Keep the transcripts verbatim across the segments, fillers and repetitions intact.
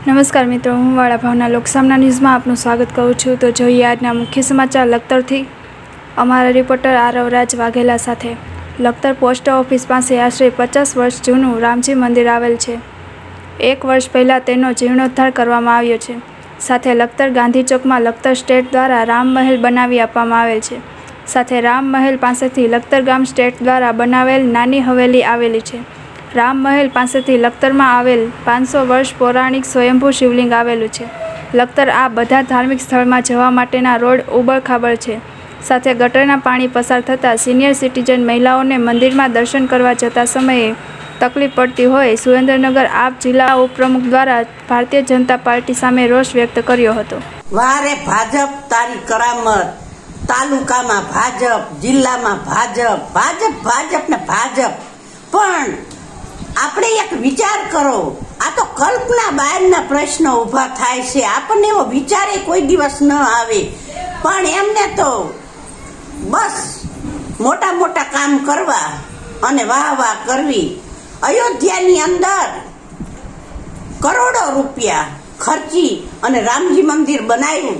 नमस्कार मित्रों, हूँ वाला भावना લોકસામના ન્યૂઝમાં આપનું સ્વાગત કરું છું। તો જોઈએ આજના મુખ્ય સમાચાર લખતરથી અમારા રિપોર્ટર આરવ રાજ વાઘેલા સાથે। લખતર પોસ્ટ ઓફિસ પાસે આશરે પચાસ વર્ષ જૂનું રામજી મંદિર આવેલ છે। એક વર્ષ પહેલાં તેનો જીર્ણોદ્ધાર કરવામાં આવ્યો છે। સાથે લખતર ગાંધી ચોકમાં લખતર સ્ટેટ દ્વારા રામ મહેલ બનાવી આપવામાં આવેલ છે। સાથે રામ મહેલ પાસેથી લખતર ગામ સ્ટેટ દ્વારા બનાવેલ નાની હવેલી આવેલી છે। રામ મહેલ પાસેથી લખતરમાં આવેલ પાંચસો વર્ષ પૌરાણિક સ્વયંભૂ શિવલિંગ આવેલું છે। લખતર આ બધા ધાર્મિક સ્થળમાં જવા માટેના રોડ ઉબડખાબડ છે। સાથે ગટરના પાણી પસાર થતાં સિનિયર સિટીઝન મહિલાઓને મંદિરમાં દર્શન કરવા જતા સમયે તકલીફ પડતી હોય સુરેન્દ્રનગર આપ જિલ્લા ઉપપ્રમુખ દ્વારા ભારતીય જનતા પાર્ટી સામે રોષ વ્યક્ત કર્યો હતો। વારે ભાજપ તારી કરામત, તાલુકામાં ભાજપ, જિલ્લામાં ભાજપ, ભાજપ ભાજપ ને ભાજપ। પણ આપણે એક વિચાર કરો, આ તો કલ્પના બહારના પ્રશ્નો ઉભા થાય છે। આપણને એવો વિચારે કોઈ દિવસ ન આવે, પણ એમને તો બસ મોટા મોટા કામ કરવા અને વાહ વાહ કરવી। અયોધ્યાની અંદર કરોડો રૂપિયા ખર્ચી અને રામજી મંદિર બનાવ્યું,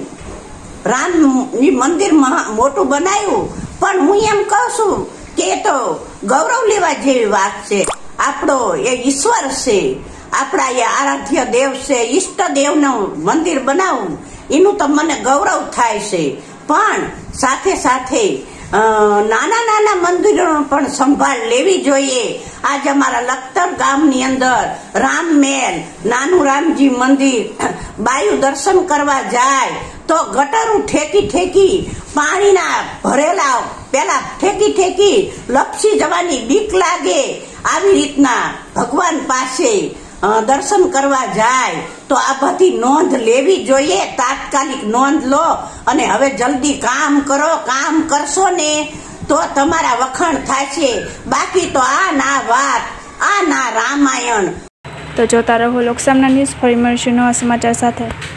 રામજી મંદિર મોટું બનાવ્યું। પણ હું એમ કહું છું કે એ તો ગૌરવ લેવા જેવી વાત છે। આપણો એ ઈશ્વર છે, આપણા એ આરાધ્ય દેવ છે, ઈષ્ટ દેવનું મંદિર બનાવવું એનું તો મને ગૌરવ થાય છે। પણ સાથે સાથે નાના નાના મંદિરોનો પણ સંભાળ લેવી જોઈએ। આજે અમારા લખતર ગામની અંદર રામ મહેલ, નાનું રામજી મંદિર, બાયુ દર્શન કરવા જાય તો ગટરું ઠેકી ઠેકી પાણીના ભરેલા પેલા ઠેકી ઠેકી લપસી જવાની બીક લાગે। આવી રીતના ભગવાન પાસે દર્શન કરવા જાય તો આ બધી નોંધ લેવી જોઈએ। તાત્કાલિક નોંધ લો અને હવે જલ્દી કામ કરો। કામ કરશો ને તો તમારા વખાણ થશે, બાકી તો આ ના વાત, આ ના રામાયણ। તો જોતા રહો લોકસામના ન્યૂઝ। ફરી મળીશું નવા સમાચાર સાથે।